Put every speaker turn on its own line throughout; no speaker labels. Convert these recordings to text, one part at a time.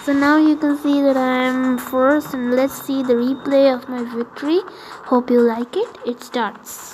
So now you can see that I'm first, and let's see the replay of my victory. Hope you like it. It starts.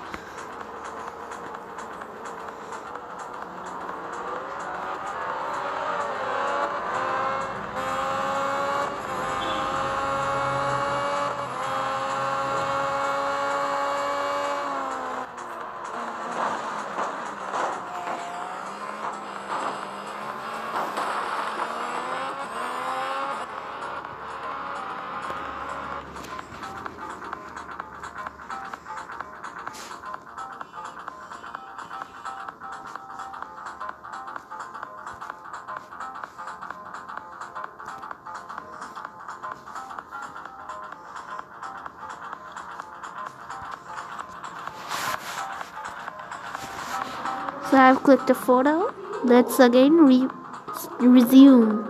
So I've clicked a photo. Let's again resume.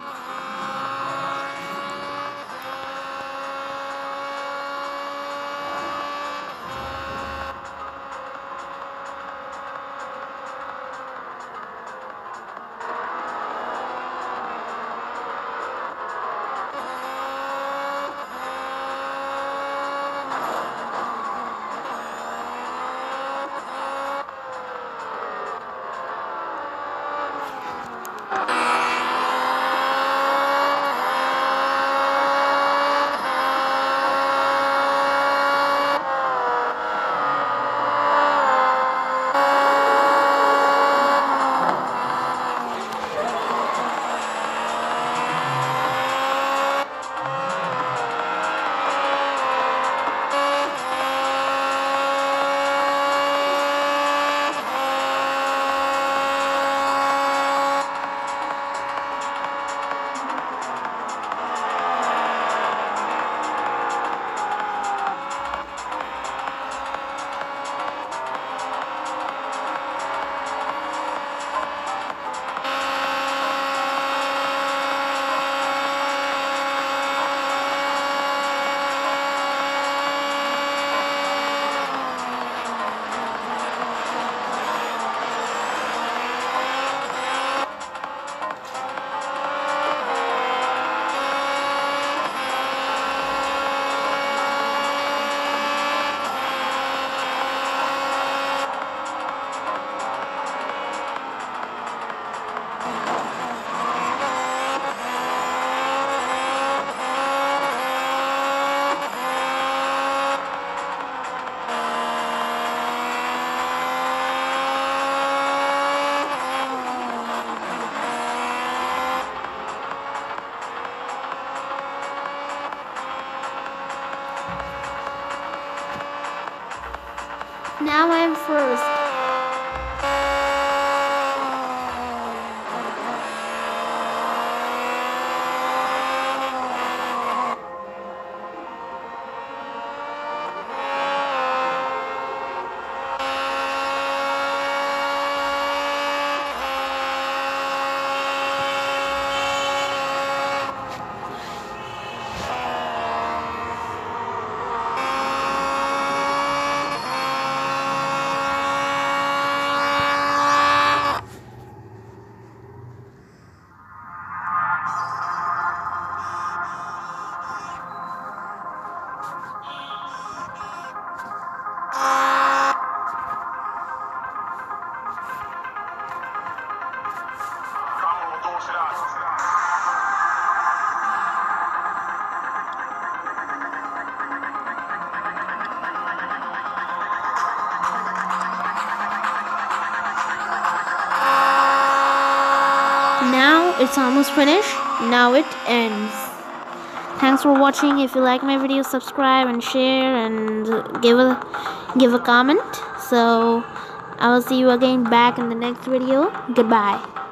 Now I'm first. Now it's almost finished. Now it ends. Thanks for watching. If you like my video, subscribe and share and give a comment. So I will see you again back in the next video. Goodbye.